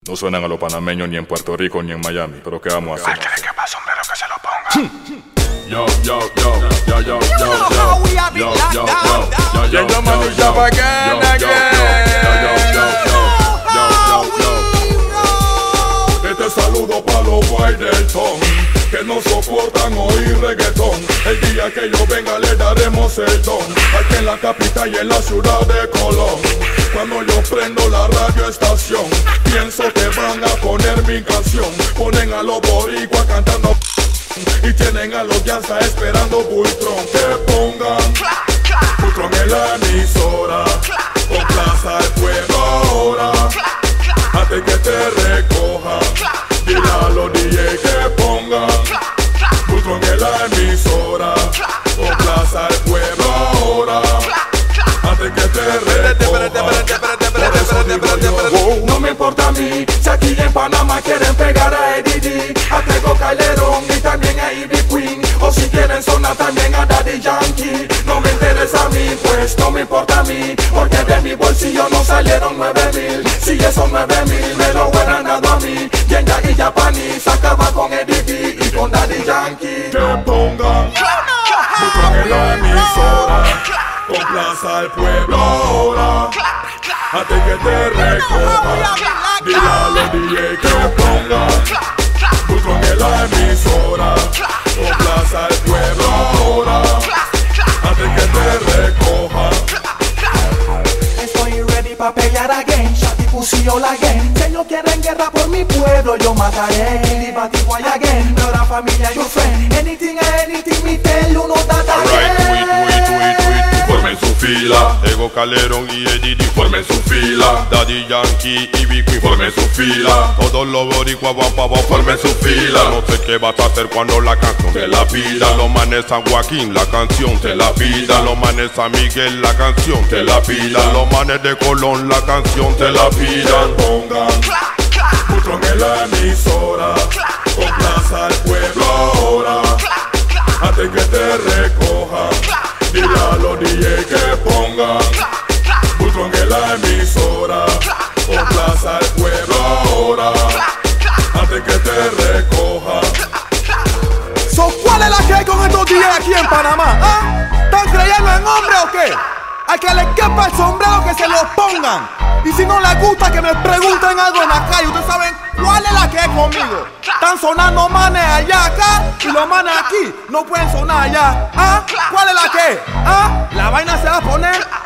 No suenan a los panameños ni en Puerto Rico ni en Miami, pero ¿qué vamos a hacer? ¿Qué pasa, sombrero, que se lo ponga? Yo, yo, yo, yo, yo, yo, yo, Llega manilla bacana, Este saludo pa' los Whiteleton, que no soportan oír reggaetón. El día que yo venga le daremos el don, aquí en la capital y en la ciudad de Colón. Cuando yo prendo la radioestación, pienso que van a poner mi canción. Ponen a los boricuas cantando y tienen a los Yanza esperando Bultron. Que pongan Bultron en la emisora, con plaza al pueblo ahora, antes que te recojan. Dile a los DJ que pongan Bultron en la emisora, con plaza al pueblo ahora, antes que te recojan. No me importa a mí si aquí en Panamá quieren pegar a Eddie D, a Tego Calderón y también a Ivy Queen, o si quieren sonar también a Daddy Yankee. No me interesa a mí, pues no me importa a mí, porque de mi bolsillo no salieron 9,000. Si esos 9,000 me lo hubieran dado a mí, Yenga y Japanese acaba con Eddie D y con Daddy Yankee. Que pongan Bultron en la emisora, con plaza al pueblo ahora, antes que te recojan. Dile a los DJ que pongan Bultron en la emisora, con plaza al pueblo ahora, antes que te recojan. Estoy ready pa' pelear again, Shotty pussy all again. Si ellos quieren guerra por mi pueblo, yo mataré. Kill body boy again, nuestra familia, your friend. Anything, me tell you, no that Formen su fila, Tego Calderón y Eddie D, formen su fila, Daddy Yankee y Ivy Queen, formen su fila, todos los boricuas van pa' abajo, formen su fila. No sé qué vas a hacer cuando la canción Te la pida. Los manes San Joaquín, la canción Te la pida. Los manes San Miguel, la canción Te la pida. Los manes de Colón, la canción Te la pidan. Pongan Bultron en la emisora, con plaza al pueblo ahora, antes que te recojan. Dile a los DJ que pongan Bultron en la emisora, con plaza al pueblo ahora, antes que te recojan. So, ¿cuál es la que hay con estos días aquí en Panamá? ¿Ah? ¿Están creyendo en hombre o qué? A que les quepa el sombrero que se los pongan. Y si no les gusta que me pregunten algo en la calle. Ustedes saben cuál es la que hay conmigo. Están sonando manes allá acá y los manes aquí no pueden sonar allá. ¿Ah? ¿Cuál es la que? ¿Ah? La vaina se va a poner